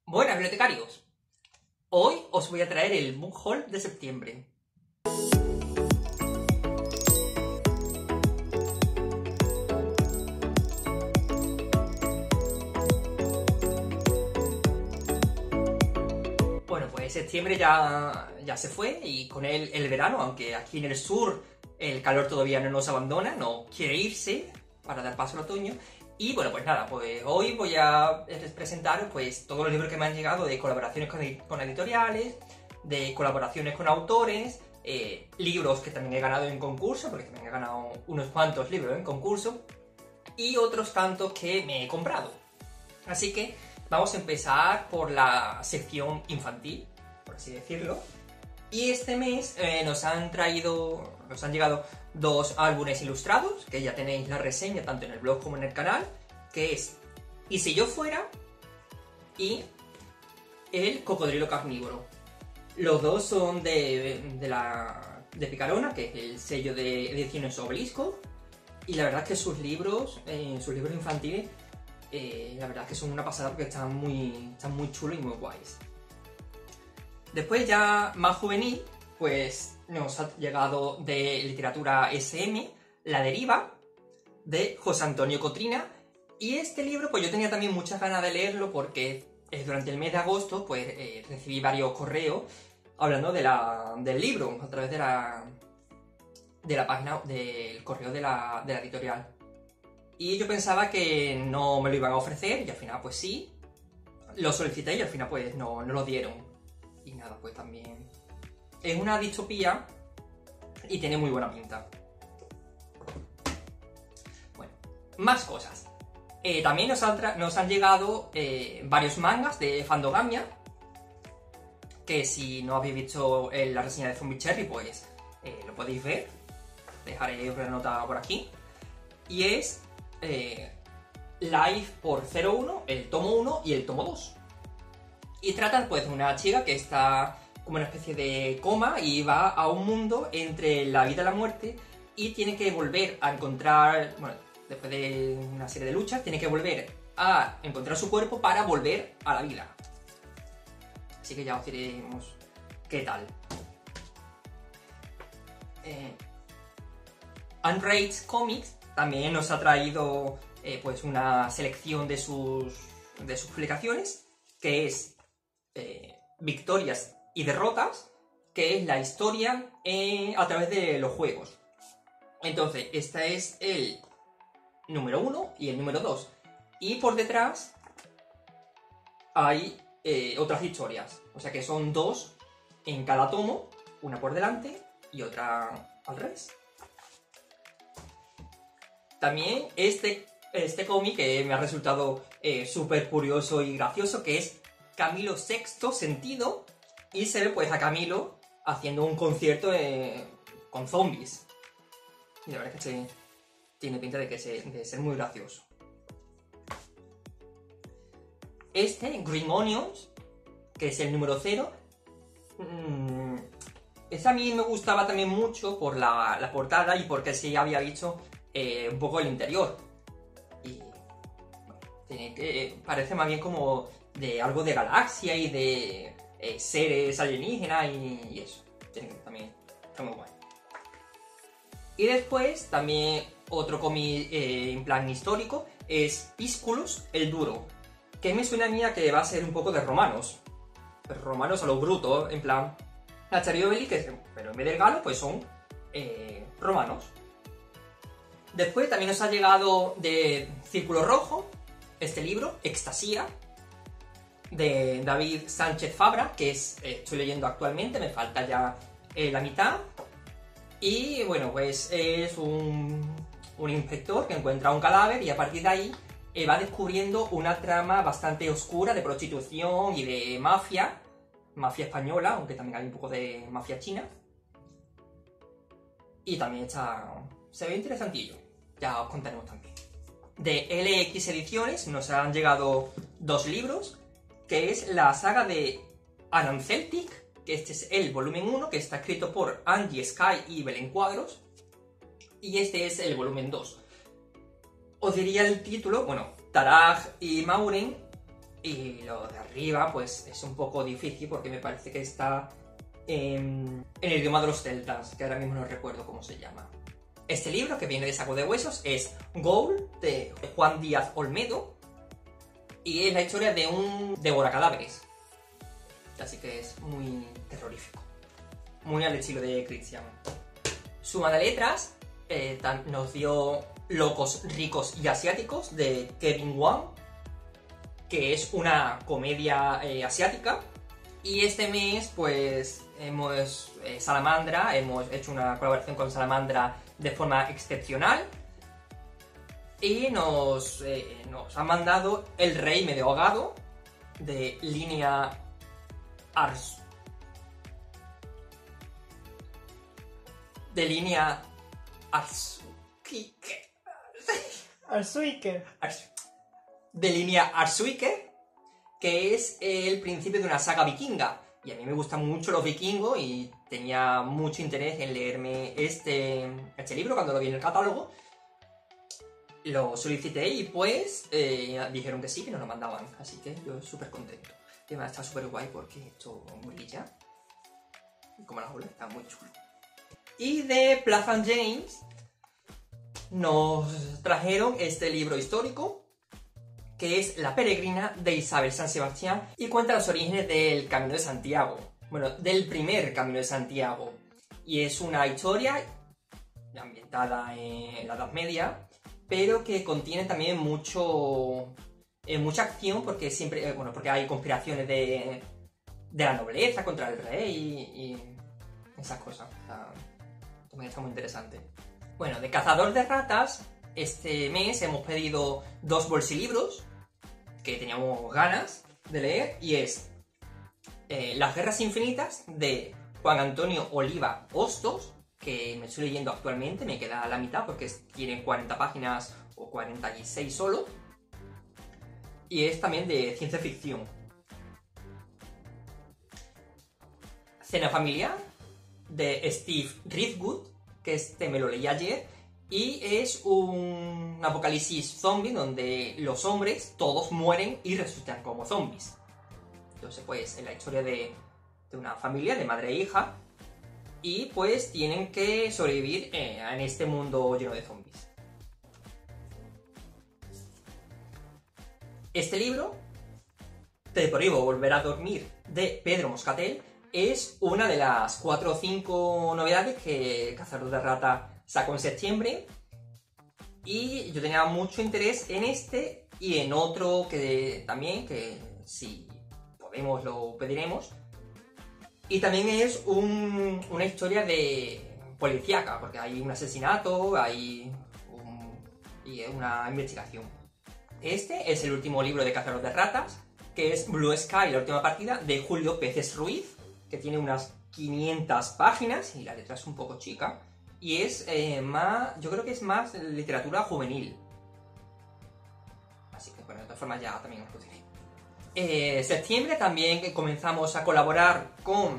Buenas bibliotecarios, hoy os voy a traer el book haul de septiembre. Bueno, pues septiembre ya se fue y con él el verano, aunque aquí en el sur el calor todavía no nos abandona, no quiere irse para dar paso al otoño. Y bueno, pues nada, pues hoy voy a presentaros pues todos los libros que me han llegado de colaboraciones con editoriales, de colaboraciones con autores, libros que también he ganado en concurso, porque también he ganado unos cuantos libros en concurso, y otros tantos que me he comprado. Así que vamos a empezar por la sección infantil, por así decirlo. Y este mes nos han llegado dos álbumes ilustrados, que ya tenéis la reseña tanto en el blog como en el canal, que es ¿Y si yo fuera? Y El cocodrilo carnívoro. Los dos son de Picarona, que es el sello de ediciones Obelisco, y la verdad es que sus libros infantiles, la verdad es que son una pasada porque están muy chulos y muy guays. Después ya más juvenil, pues nos ha llegado de literatura SM, La deriva, de José Antonio Cotrina. Y este libro pues yo tenía también muchas ganas de leerlo porque durante el mes de agosto pues recibí varios correos hablando del libro a través de la página del correo de la editorial. Y yo pensaba que no me lo iban a ofrecer y al final pues sí, lo solicité y al final pues no lo dieron. Y nada, pues también es una distopía y tiene muy buena pinta. Bueno, más cosas. También nos han llegado varios mangas de Fandogamia, que si no habéis visto la reseña de Zombie Cherry, pues lo podéis ver. Dejaré una nota por aquí. Y es Life por 01, el tomo 1 y el tomo 2. Y tratan pues de una chica que está como una especie de coma y va a un mundo entre la vida y la muerte y tiene que volver a encontrar, bueno, después de una serie de luchas, tiene que volver a encontrar su cuerpo para volver a la vida. Así que ya os diremos qué tal. Unrated Comics también nos ha traído pues una selección de sus publicaciones, que es Victorias y derrotas, que es la historia a través de los juegos. Entonces, este es el número 1 y el número 2. Y por detrás hay otras historias. O sea que son dos en cada tomo, una por delante y otra al revés. También este cómic que me ha resultado súper curioso y gracioso, que es Camilo Sexto Sentido, y se ve pues a Camilo haciendo un concierto con zombies. Y la verdad es que tiene pinta de ser muy gracioso. Este, Green Onions, que es el número 0, ese a mí me gustaba también mucho por la portada y porque sí había visto un poco el interior. Y bueno, parece más bien como de algo de galaxia y de seres alienígenas y eso. También está muy guay. Y después también otro cómic en plan histórico es Pisculus el Duro, que me suena a mí a que va a ser un poco de romanos. Pero romanos a lo bruto, en plan Asterio Belli, pero en vez del galo pues son romanos. Después también nos ha llegado de Círculo Rojo este libro, Extasía, de David Sánchez Fabra, que estoy leyendo actualmente, me falta ya la mitad. Y bueno, pues es un inspector que encuentra un cadáver y a partir de ahí va descubriendo una trama bastante oscura de prostitución y de mafia española, aunque también hay un poco de mafia china. Y también se ve interesantillo, ya os contaremos también. De LX Ediciones nos han llegado dos libros, que es la saga de Ananceltic, que este es el volumen 1, que está escrito por Angie Sky y Belén Cuadros, y este es el volumen 2. Os diría el título, bueno, Taraj y Mauren Y lo de arriba, pues es un poco difícil porque me parece que está en el idioma de los celtas, que ahora mismo no recuerdo cómo se llama. Este libro, que viene de Saco de Huesos, es Ghoul, de Juan Díaz Olmedo, y es la historia de un devoracadáveres. Así que es muy terrorífico. Muy al estilo de Christian. Suma de letras nos dio Locos, Ricos y Asiáticos, de Kevin Wang, que es una comedia asiática. Y este mes, pues, Salamandra, hemos hecho una colaboración con Salamandra de forma excepcional. Y nos han mandado El Rey Medio Ahogado, de Línea Ars. De Línea Arsuike. De Línea Arsuike, que es el principio de una saga vikinga. Y a mí me gustan mucho los vikingos y tenía mucho interés en leerme este libro cuando lo vi en el catálogo. Lo solicité y pues dijeron que sí, que nos lo mandaban. Así que yo súper contento. Y además está súper guay porque esto brilla. Y como las olas, está muy chulo. Y de Plaza James nos trajeron este libro histórico, que es La peregrina, de Isabel San Sebastián, y cuenta los orígenes del Camino de Santiago. Bueno, del primer Camino de Santiago. Y es una historia ambientada en la Edad Media, pero que contiene también mucha acción, porque siempre, porque hay conspiraciones de la nobleza contra el rey y esas cosas. También está muy interesante. Bueno, de Cazador de Ratas, este mes hemos pedido 2 bolsilibros que teníamos ganas de leer, y es Las Guerras Infinitas, de Juan Antonio Oliva Hostos, que me estoy leyendo actualmente, me queda a la mitad porque tiene 40 páginas o 46 solo, y es también de ciencia ficción. Cena Familiar, de Steve Ridwood, que este me lo leí ayer, y es un apocalipsis zombie donde los hombres todos mueren y resucitan como zombies. Entonces, pues, es la historia de una familia, de madre e hija, y pues tienen que sobrevivir en este mundo lleno de zombies. Este libro, Te prohíbo volver a dormir, de Pedro Moscatel, es una de las 4 o 5 novedades que Cazador de Rata sacó en septiembre, y yo tenía mucho interés en este y en otro que si podemos lo pediremos. Y también es una historia de policíaca, porque hay un asesinato, hay una investigación. Este es el último libro de Cazador de Ratas, que es Blue Sky, la última partida, de Julio Peces Ruiz, que tiene unas 500 páginas y la letra es un poco chica. Y es yo creo que es más literatura juvenil. Así que, bueno, de todas formas ya también os lo diré. Septiembre también comenzamos a colaborar con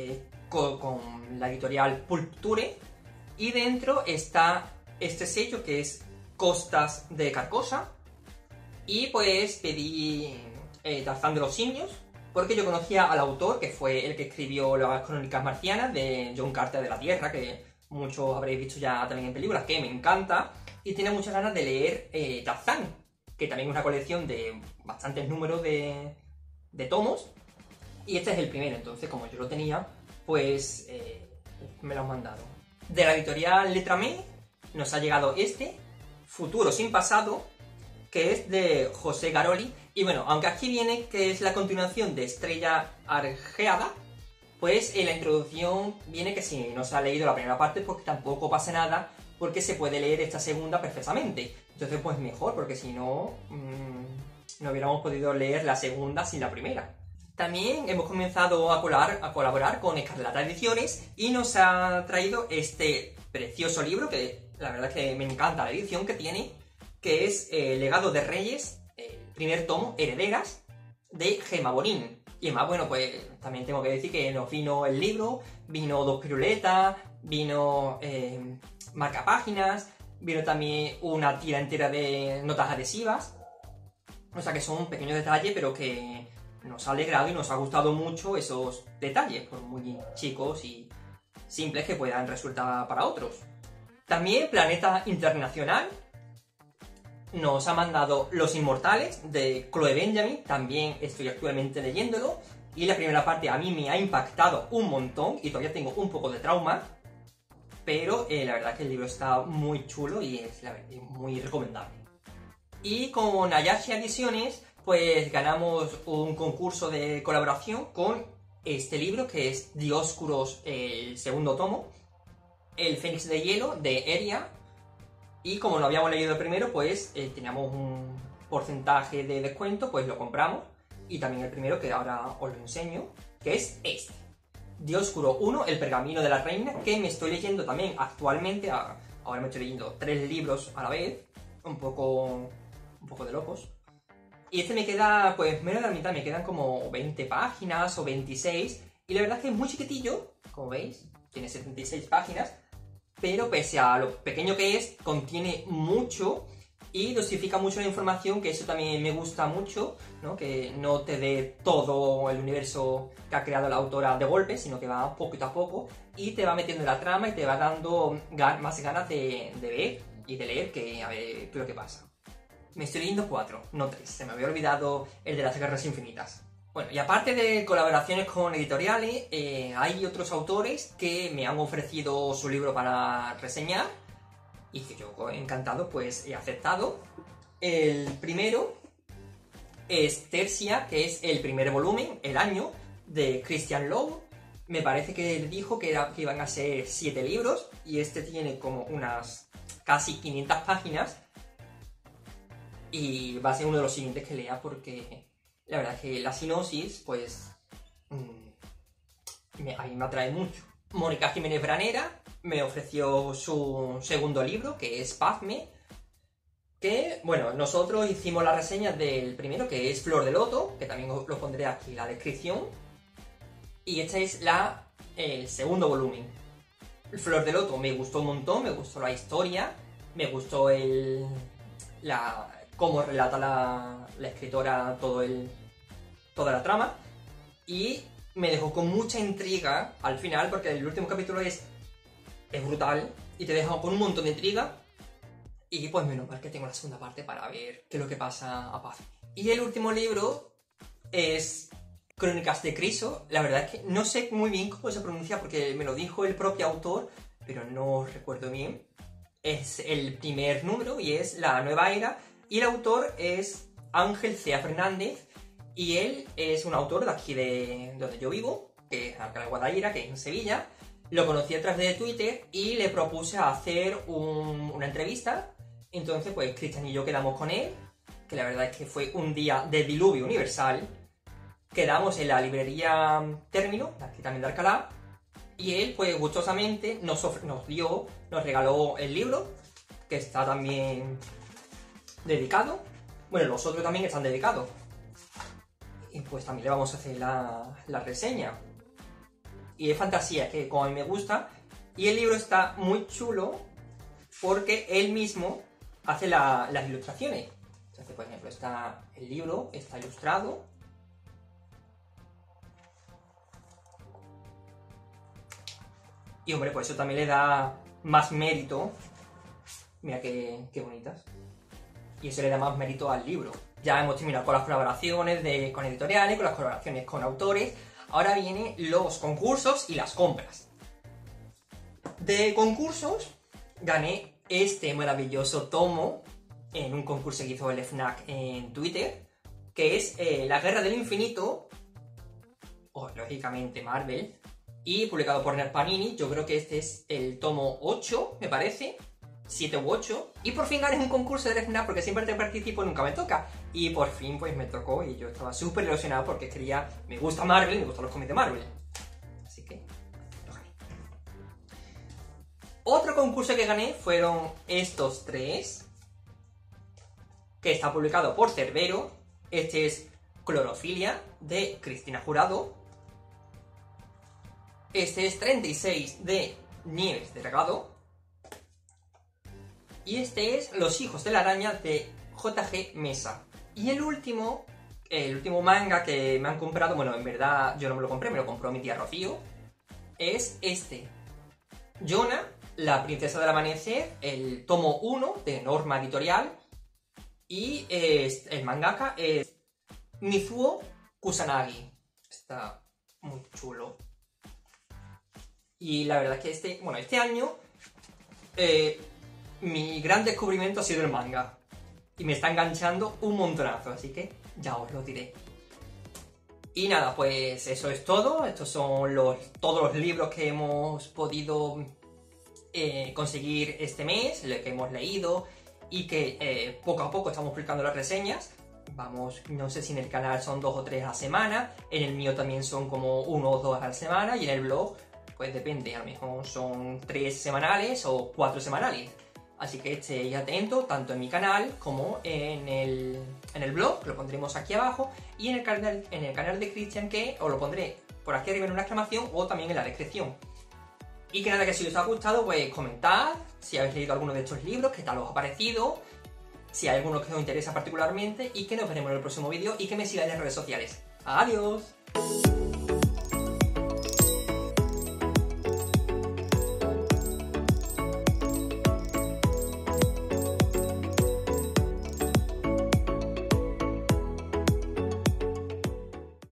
la editorial Pulpture, y dentro está este sello que es Costas de Carcosa, y pues pedí Tarzán de los Simios, porque yo conocía al autor, que fue el que escribió las Crónicas Marcianas de John Carter de la Tierra, que muchos habréis visto ya también en películas, que me encanta, y tiene muchas ganas de leer Tarzán, que también es una colección de bastantes números de tomos, y este es el primero. Entonces, como yo lo tenía, pues me lo han mandado. De la editorial Letramé nos ha llegado este, Futuro sin Pasado, que es de José Garoli, y bueno, aunque aquí viene que es la continuación de Estrella Argeada, pues en la introducción viene que si no se ha leído la primera parte, pues tampoco pasa nada, porque se puede leer esta segunda perfectamente. Entonces, pues mejor, porque si no, no hubiéramos podido leer la segunda sin la primera. También hemos comenzado a colaborar con Escarlata Ediciones, y nos ha traído este precioso libro, que la verdad es que me encanta la edición que tiene, que es Legado de Reyes, primer tomo, Herederas, de Gemma Bonín. Y además, bueno, pues también tengo que decir que nos vino el libro, vino 2 piruletas, vino marcapáginas, vino también una tira entera de notas adhesivas. O sea que son pequeños detalles, pero que nos ha alegrado y nos ha gustado mucho esos detalles, por muy chicos y simples que puedan resultar para otros. También Planeta Internacional nos ha mandado Los Inmortales de Chloe Benjamin, también estoy actualmente leyéndolo, y la primera parte a mí me ha impactado un montón y todavía tengo un poco de trauma, pero la verdad es que el libro está muy chulo y es muy recomendable. Y con Ayashia Ediciones pues ganamos un concurso de colaboración con este libro que es Dioscuros, el segundo tomo, El Fénix de Hielo de Eria. Y como no habíamos leído el primero, pues teníamos un porcentaje de descuento, pues lo compramos. Y también el primero, que ahora os lo enseño, que es este. Dioscuro 1, El Pergamino de la Reina, que me estoy leyendo también actualmente. Ahora me estoy leyendo 3 libros a la vez, un poco de locos. Y este me queda, pues menos de la mitad, me quedan como 20 páginas o 26. Y la verdad es que es muy chiquitillo, como veis, tiene 76 páginas. Pero pese a lo pequeño que es, contiene mucho y dosifica mucho la información, que eso también me gusta mucho, ¿no? Que no te dé todo el universo que ha creado la autora de golpe, sino que va poquito a poco y te va metiendo en la trama y te va dando más ganas de ver y de leer que a ver qué es lo que pasa. Me estoy leyendo 4, no 3, se me había olvidado el de las Guerras Infinitas. Bueno, y aparte de colaboraciones con editoriales, hay otros autores que me han ofrecido su libro para reseñar y que yo encantado pues he aceptado. El primero es Tercia, que es el primer volumen, El Año, de Christian Lowe. Me parece que él dijo que iban a ser 7 libros y este tiene como unas casi 500 páginas y va a ser uno de los siguientes que lea porque la verdad es que la sinopsis, pues, a mí me atrae mucho. Mónica Jiménez Branera me ofreció su segundo libro, que es Pazme, que, bueno, nosotros hicimos la reseña del primero, que es Flor de Loto, que también os lo pondré aquí en la descripción, y este es el segundo volumen. Flor de Loto me gustó un montón, me gustó la historia, me gustó cómo relata la escritora toda la trama, y me dejó con mucha intriga al final, porque el último capítulo es brutal y te deja con un montón de intriga, y pues menos mal que tengo la segunda parte para ver qué es lo que pasa a Paz. Y el último libro es Crónicas de Criso. La verdad es que no sé muy bien cómo se pronuncia porque me lo dijo el propio autor, pero no recuerdo bien. Es el primer número y es La Nueva Era. Y el autor es Ángel Cea Fernández, y él es un autor de aquí de donde yo vivo, que es acá en Guadaira, que es en Sevilla. Lo conocí a través de Twitter y le propuse hacer una entrevista. Entonces, pues Cristian y yo quedamos con él, que la verdad es que fue un día de diluvio universal. Quedamos en la librería Término, aquí también de Alcalá, y él, pues gustosamente, nos regaló el libro, que está también dedicado. Bueno, los otros también están dedicados. Y pues también le vamos a hacer la reseña. Y es fantasía, que como a mí me gusta. Y el libro está muy chulo porque él mismo hace las ilustraciones. Entonces, por ejemplo, el libro está ilustrado. Y hombre, pues eso también le da más mérito. Mira qué bonitas. Y eso le da más mérito al libro. Ya hemos terminado con las colaboraciones con editoriales, con las colaboraciones con autores. Ahora vienen los concursos y las compras. De concursos, gané este maravilloso tomo en un concurso que hizo el FNAC en Twitter, que es La Guerra del Infinito, o lógicamente Marvel, y publicado por Nerd Panini. Yo creo que este es el tomo 8, me parece, 7 u 8, y por fin gané un concurso del FNAC porque siempre te participo y nunca me toca, y por fin pues me tocó y yo estaba súper ilusionado porque me gusta Marvel, me gustan los cómics de Marvel, así que lo gané. Otro concurso que gané fueron estos 3, que está publicado por Cerbero. Este es Clorofilia, de Cristina Jurado. Este es 36, de Nieves de Regado. Y este es Los Hijos de la Araña, de J.G. Mesa. Y el último manga que me han comprado, bueno, en verdad yo no me lo compré, me lo compró mi tía Rocío, es este. Yona, la princesa del amanecer, el tomo 1 de Norma Editorial. Y el mangaka es Mizuo Kusanagi. Está muy chulo. Y la verdad es que este año mi gran descubrimiento ha sido el manga. Y me está enganchando un montonazo, así que ya os lo diré. Y nada, pues eso es todo. Estos son todos los libros que hemos podido conseguir este mes, los que hemos leído y que poco a poco estamos publicando las reseñas. Vamos, no sé si en el canal son 2 o 3 a la semana, en el mío también son como 1 o 2 a la semana, y en el blog, pues depende, a lo mejor son 3 semanales o 4 semanales. Así que estéis atentos tanto en mi canal como en el blog, que lo pondremos aquí abajo, y en el canal de Christian, que os lo pondré por aquí arriba en una exclamación o también en la descripción. Y que nada, que si os ha gustado, pues comentad si habéis leído alguno de estos libros, qué tal os ha parecido, si hay alguno que os interesa particularmente, y que nos veremos en el próximo vídeo y que me sigáis en las redes sociales. ¡Adiós!